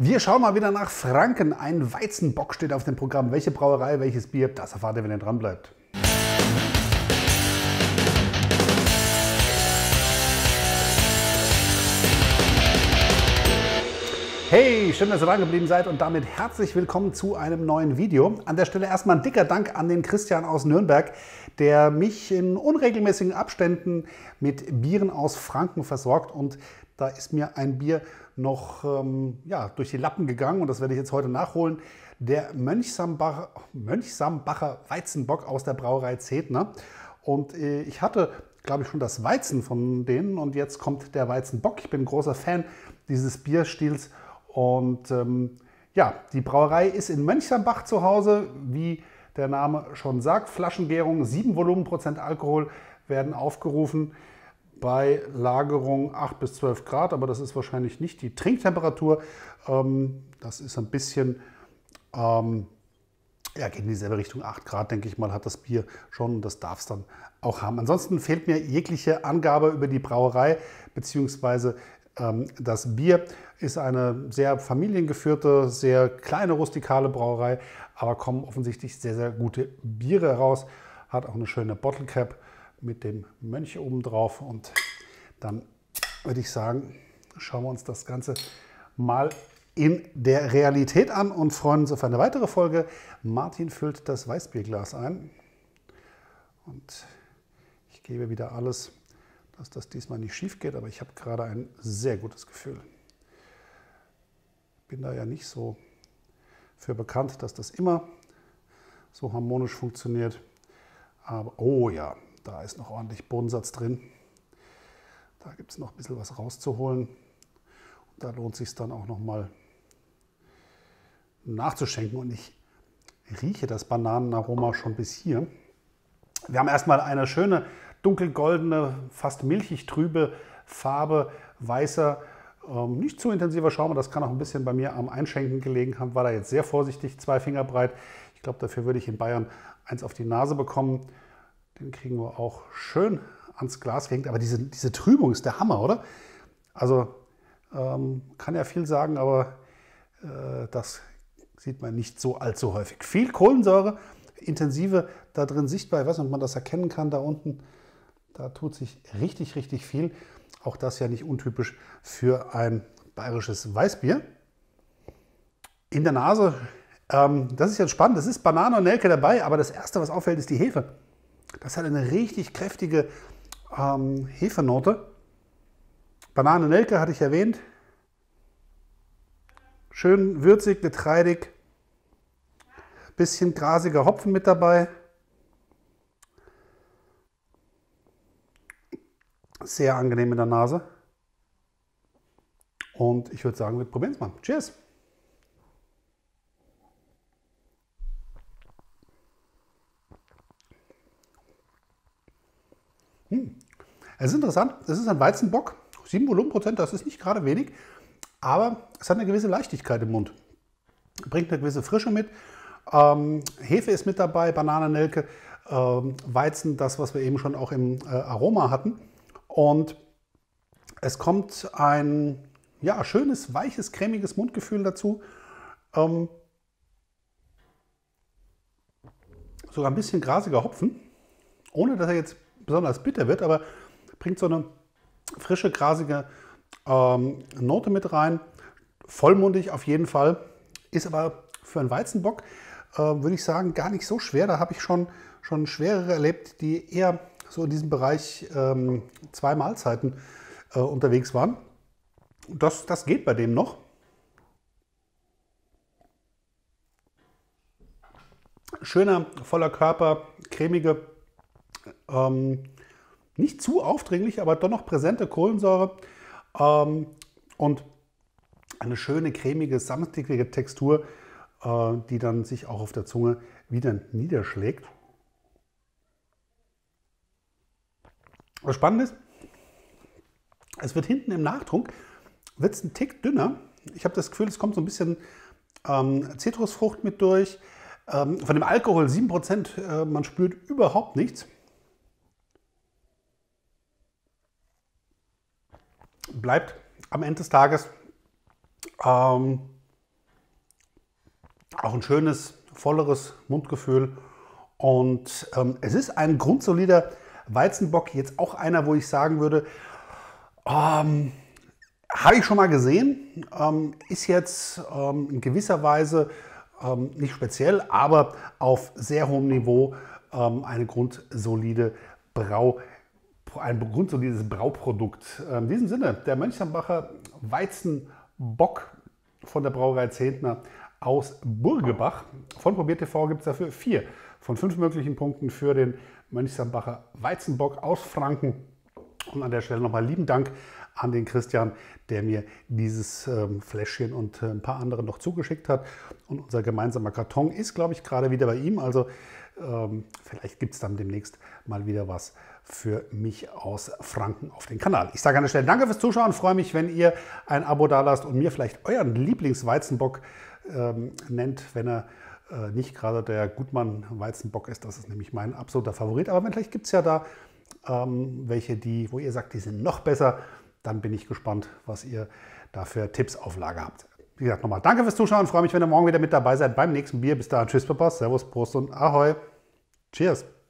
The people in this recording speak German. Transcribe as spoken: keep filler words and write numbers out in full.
Wir schauen mal wieder nach Franken. Ein Weizenbock steht auf dem Programm. Welche Brauerei, welches Bier, das erfahrt ihr, wenn ihr dran bleibt. Hey, schön, dass ihr dran geblieben seid und damit herzlich willkommen zu einem neuen Video. An der Stelle erstmal ein dicker Dank an den Christian aus Nürnberg, der mich in unregelmäßigen Abständen mit Bieren aus Franken versorgt. Und da ist mir ein Bier noch ähm, ja, durch die Lappen gegangen und das werde ich jetzt heute nachholen. Der Mönchsambacher, Mönchsambacher Weizenbock aus der Brauerei Zedner. Und äh, ich hatte, glaube ich, schon das Weizen von denen und jetzt kommt der Weizenbock. Ich bin ein großer Fan dieses Bierstils. Und ähm, ja, die Brauerei ist in Mönchsambach zu Hause, wie der Name schon sagt. Flaschengärung, sieben Volumenprozent Alkohol werden aufgerufen. Bei Lagerung acht bis zwölf Grad, aber das ist wahrscheinlich nicht die Trinktemperatur. Ähm, das ist ein bisschen, ähm, ja, geht in dieselbe Richtung. acht Grad, denke ich mal, hat das Bier schon. Das darf es dann auch haben. Ansonsten fehlt mir jegliche Angabe über die Brauerei bzw. Das Bier ist eine sehr familiengeführte, sehr kleine, rustikale Brauerei, aber kommen offensichtlich sehr, sehr gute Biere heraus. Hat auch eine schöne Bottle Cap mit dem Mönch oben drauf. Und dann würde ich sagen, schauen wir uns das Ganze mal in der Realität an und freuen uns auf eine weitere Folge. Martin füllt das Weißbierglas ein und ich gebe wieder alles, dass das diesmal nicht schief geht, aber ich habe gerade ein sehr gutes Gefühl. Bin da ja nicht so für bekannt, dass das immer so harmonisch funktioniert. Aber oh ja, da ist noch ordentlich Bodensatz drin. Da gibt es noch ein bisschen was rauszuholen. Und da lohnt es sich dann auch noch mal nachzuschenken. Und ich rieche das Bananenaroma schon bis hier. Wir haben erstmal eine schöne dunkelgoldene, fast milchig trübe Farbe, weißer, ähm, nicht zu intensiver Schaum. Das kann auch ein bisschen bei mir am Einschenken gelegen haben. War da jetzt sehr vorsichtig, zwei Finger breit. Ich glaube, dafür würde ich in Bayern eins auf die Nase bekommen. Den kriegen wir auch schön ans Glas gehängt. Aber diese, diese Trübung ist der Hammer, oder? Also ähm, kann ja viel sagen, aber äh, das sieht man nicht so allzu häufig. Viel Kohlensäure, intensive da drin sichtbar. Ich weiß nicht, ob man das erkennen kann da unten. Da tut sich richtig, richtig viel. Auch das ja nicht untypisch für ein bayerisches Weißbier. In der Nase, ähm, das ist jetzt spannend, es ist Banane und Nelke dabei, aber das Erste, was auffällt, ist die Hefe. Das hat eine richtig kräftige ähm, Hefenote. Banane und Nelke hatte ich erwähnt. Schön würzig, getreidig. Bisschen grasiger Hopfen mit dabei. Sehr angenehm in der Nase. Und ich würde sagen, wir probieren es mal. Cheers! Hm. Es ist interessant, es ist ein Weizenbock, sieben Volumenprozent, das ist nicht gerade wenig, aber es hat eine gewisse Leichtigkeit im Mund. Bringt eine gewisse Frische mit. Ähm, Hefe ist mit dabei, Banane, Nelke, ähm, Weizen, das, was wir eben schon auch im äh, Aroma hatten. Und es kommt ein ja, schönes, weiches, cremiges Mundgefühl dazu. Ähm, sogar ein bisschen grasiger Hopfen, ohne dass er jetzt besonders bitter wird, aber bringt so eine frische, grasige ähm, Note mit rein. Vollmundig auf jeden Fall. Ist aber für einen Weizenbock, äh, würde ich sagen, gar nicht so schwer. Da habe ich schon, schon schwerere erlebt, die eher so in diesem Bereich ähm, zwei Mahlzeiten äh, unterwegs waren. Das, das geht bei dem noch. Schöner, voller Körper, cremige, ähm, nicht zu aufdringlich, aber doch noch präsente Kohlensäure ähm, und eine schöne, cremige, samtige Textur, äh, die dann sich auch auf der Zunge wieder niederschlägt. Was spannend ist, es wird hinten im Nachtrunk, wird es ein Tick dünner. Ich habe das Gefühl, es kommt so ein bisschen ähm, Zitrusfrucht mit durch. Ähm, von dem Alkohol sieben Prozent, äh, man spürt überhaupt nichts. Bleibt am Ende des Tages ähm, Auch ein schönes, volleres Mundgefühl. Und ähm, es ist ein grundsolider Weizenbock. Jetzt auch einer, wo ich sagen würde, ähm, habe ich schon mal gesehen. Ähm, ist jetzt ähm, in gewisser Weise ähm, nicht speziell, aber auf sehr hohem Niveau ähm, eine grundsolide Brau, ein grundsolides Brauprodukt. In diesem Sinne, der Mönchsambacher Weizenbock von der Brauerei Zehntner aus Burgebach. Von Probiert T V gibt es dafür vier von fünf möglichen Punkten für den Mönchsambacher Weizenbock aus Franken. Und an der Stelle nochmal lieben Dank an den Christian, der mir dieses ähm, Fläschchen und äh, ein paar andere noch zugeschickt hat. Und unser gemeinsamer Karton ist, glaube ich, gerade wieder bei ihm. Also ähm, vielleicht gibt es dann demnächst mal wieder was für mich aus Franken auf den Kanal. Ich sage an der Stelle danke fürs Zuschauen, freue mich, wenn ihr ein Abo dalasst und mir vielleicht euren Lieblingsweizenbock ähm, nennt, wenn er äh, nicht gerade der Gutmann-Weizenbock ist. Das ist nämlich mein absoluter Favorit. Aber vielleicht gibt es ja da ähm, welche, die, wo ihr sagt, die sind noch besser. Dann bin ich gespannt, was ihr da für Tipps auf Lager habt. Wie gesagt, nochmal danke fürs Zuschauen. Freue mich, wenn ihr morgen wieder mit dabei seid beim nächsten Bier. Bis dahin, tschüss, Papa, Servus, Prost und Ahoi. Cheers.